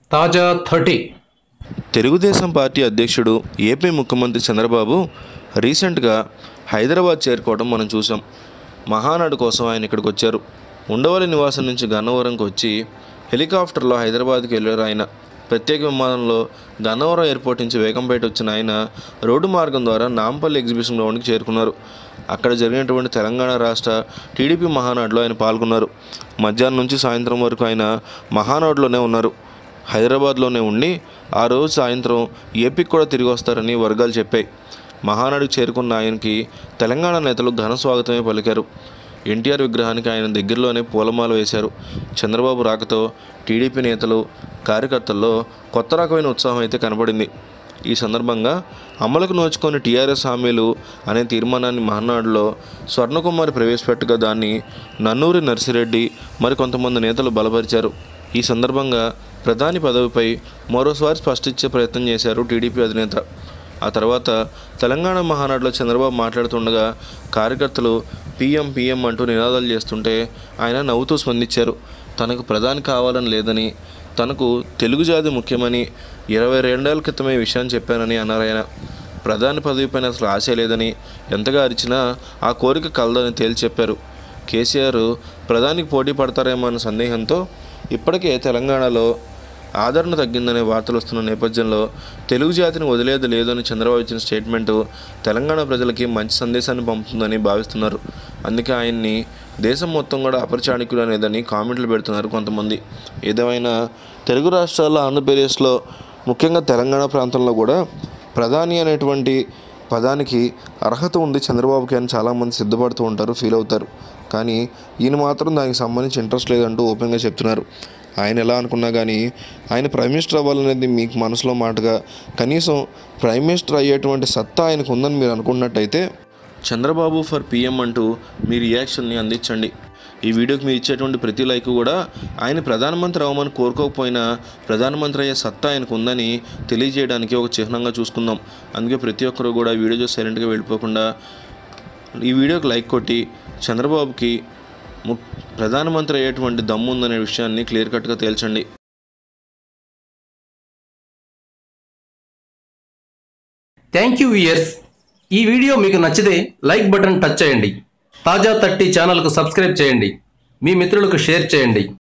తాజా 30. తెలుగుదేశం పార్టీ అధ్యక్షుడు ఏపీ ముఖ్యమంత్రి చంద్రబాబు రీసెంట్గా హైదరాబాద్ చేరుకోవడం మనం చూసాం. మహానాడు కోసం ఆయన ఇక్కడికి వచ్చారు. ఉండవల్లి నివాసం నుంచి గన్నవరంకి వచ్చి హెలికాప్టర్లో హైదరాబాద్కి వెళ్ళారు. ఆయన ప్రత్యేక విమానంలో గన్నవరం ఎయిర్పోర్ట్ నుంచి వేగంపేట వచ్చిన ఆయన రోడ్డు మార్గం ద్వారా నాంపల్లి ఎగ్జిబిషన్ గ్రౌండ్కి చేరుకున్నారు. అక్కడ జరిగినటువంటి తెలంగాణ రాష్ట్ర టీడీపీ మహానాడులో ఆయన పాల్గొన్నారు. మధ్యాహ్నం నుంచి సాయంత్రం వరకు ఆయన మహానాడులోనే ఉన్నారు. హైదరాబాద్లోనే ఉండి ఆ రోజు సాయంత్రం ఏపీకి కూడా తిరిగి వస్తారని వర్గాలు చెప్పాయి. మహానాడుకు చేరుకున్న ఆయనకి తెలంగాణ నేతలు ఘన స్వాగతమే పలికారు. ఎన్టీఆర్ విగ్రహానికి ఆయన దగ్గరలోనే పూలమాల వేశారు. చంద్రబాబు రాకతో టీడీపీ నేతలు కార్యకర్తల్లో కొత్త రకమైన ఉత్సాహం అయితే కనబడింది. ఈ సందర్భంగా అమలుకు నోచుకొని టీఆర్ఎస్ హామీలు అనే తీర్మానాన్ని మహానాడులో స్వర్ణకుమారి ప్రవేశపెట్టగా దాన్ని నన్నూరి నర్సిరెడ్డి మరికొంతమంది నేతలు బలపరిచారు. ఈ సందర్భంగా ప్రధాని పదవిపై మరోసారి స్పష్టించే ప్రయత్నం చేశారు టీడీపీ అధినేత. ఆ తర్వాత తెలంగాణ మహానాడులో చంద్రబాబు మాట్లాడుతుండగా కార్యకర్తలు పీఎం పీఎం అంటూ నినాదాలు చేస్తుంటే ఆయన నవ్వుతూ స్పందించారు. తనకు ప్రధాని కావాలని లేదని, తనకు తెలుగు జాతి ముఖ్యమని 22 ఏళ్ల క్రితమే విషయాన్ని చెప్పానని అన్నారు. ఆయన ప్రధాని పదవిపైన అసలు ఆశ లేదని, ఎంతగా అరిచినా ఆ కోరిక కలదని తేల్చి చెప్పారు. కేసీఆర్ ప్రధానికి పోటీ పడతారేమో అన్న సందేహంతో ఇప్పటికే తెలంగాణలో ఆదరణ తగ్గిందనే వార్తలు వస్తున్న నేపథ్యంలో తెలుగు జాతిని వదిలేది లేదని చంద్రబాబు ఇచ్చిన స్టేట్మెంటు తెలంగాణ ప్రజలకి మంచి సందేశాన్ని పంపుతుందని భావిస్తున్నారు. అందుకే ఆయన్ని దేశం మొత్తం కూడా అపరిచాణికులు అనేదని కామెంట్లు పెడుతున్నారు కొంతమంది. ఏదేమైనా తెలుగు రాష్ట్రాల్లో ఆంధ్రప్రదేశ్లో ముఖ్యంగా తెలంగాణ ప్రాంతంలో కూడా ప్రధాని అనేటువంటి పదానికి అర్హత ఉంది చంద్రబాబుకి అని చాలామంది సిద్ధపడుతూ ఉంటారు, ఫీల్ అవుతారు. కానీ ఈయన మాత్రం దానికి సంబంధించి ఇంట్రెస్ట్ లేదంటూ ఓపెన్గా చెప్తున్నారు. ఆయన ఎలా అనుకున్నా కానీ ఆయన ప్రైమ్ మినిస్టర్ అవ్వాలనేది మీకు మనసులో మాటగా, కనీసం ప్రైమ్ మినిస్టర్ అయ్యేటువంటి సత్తా ఆయనకు ఉందని మీరు అనుకున్నట్టయితే చంద్రబాబు ఫర్ పీఎం అంటూ మీ రియాక్షన్ని అందించండి. ఈ వీడియోకి మీరు ఇచ్చేటువంటి ప్రతి లైక్ కూడా ఆయన ప్రధానమంత్రి అవ్వమని కోరుకోకపోయినా ప్రధానమంత్రి అయ్యే సత్తా ఆయనకు ఉందని తెలియజేయడానికి ఒక చిహ్నంగా చూసుకుందాం. అందుకే ప్రతి ఒక్కరు కూడా వీడియో చూసి సైలెంట్గా వెళ్ళిపోకుండా ఈ వీడియోకి లైక్ కొట్టి చంద్రబాబుకి ప్రధానమంత్రి అయ్యేటువంటి దమ్ము ఉందనే విషయాన్ని క్లియర్ కట్గా తేల్చండి. Thank you viewers. ఈ వీడియో మీకు నచ్చితే లైక్ బటన్ టచ్ చేయండి. తాజా 30 ఛానల్కు సబ్స్క్రైబ్ చేయండి. మీ మిత్రులకు షేర్ చేయండి.